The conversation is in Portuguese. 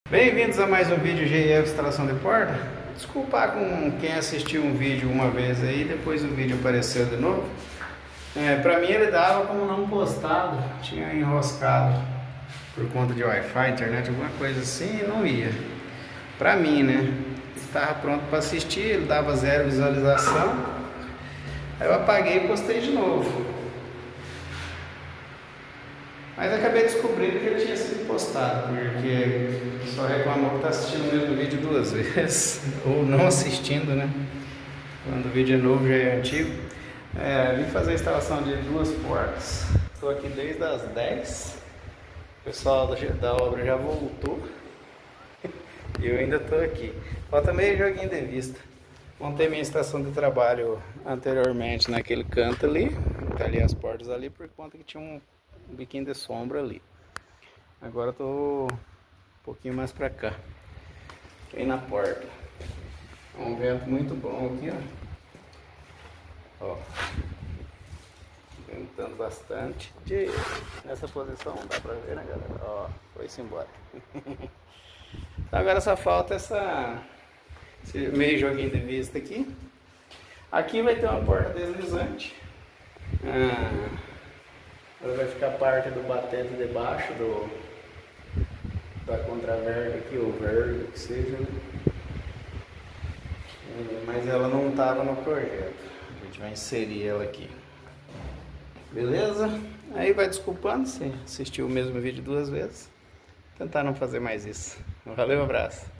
Bem-vindos a mais um vídeo GF Instalação de Porta. Desculpar com quem assistiu um vídeo uma vez aí, depois o vídeo apareceu de novo. Pra mim ele dava como não postado, tinha enroscado por conta de Wi-Fi, internet, alguma coisa assim, e não ia. Pra mim, né? Estava pronto para assistir, ele dava 0 visualização. Aí eu apaguei e postei de novo. Mas acabei descobrindo que ele tinha sido postado, porque só reclamou que está assistindo o mesmo vídeo 2 vezes, ou não assistindo, né? Quando o vídeo é novo já é antigo. Vim fazer a instalação de 2 portas, estou aqui desde as 10, o pessoal da obra já voltou, e eu ainda estou aqui. Falta meio joguinho de vista. Montei minha estação de trabalho anteriormente naquele canto ali, tá ali as portas ali, por conta que tinha um biquinho de sombra ali. Agora eu tô um pouquinho mais pra cá, bem na porta. É um vento muito bom aqui, ó. Ventando bastante. Nessa posição não dá pra ver, né, galera? Ó, foi-se embora. Então agora só falta esse meio joguinho de vista aqui. Aqui vai ter uma porta deslizante. Ela vai ficar parte do batente debaixo da contraverga aqui, ou verga, que seja, né? Mas ela não estava no projeto. A gente vai inserir ela aqui. Beleza? Aí vai desculpando se assistiu o mesmo vídeo 2 vezes. Tentar não fazer mais isso. Valeu, um abraço.